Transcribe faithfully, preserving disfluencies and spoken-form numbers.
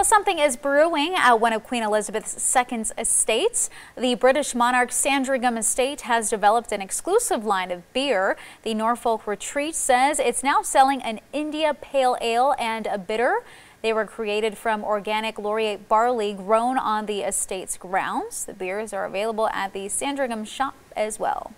something is brewing at one of Queen Elizabeth the Second's estates. The British monarch Sandringham Estate has developed an exclusive line of beer. The Norfolk Retreat says it's now selling an India Pale Ale and a bitter. They were created from organic laureate barley grown on the estate's grounds. The beers are available at the Sandringham shop as well.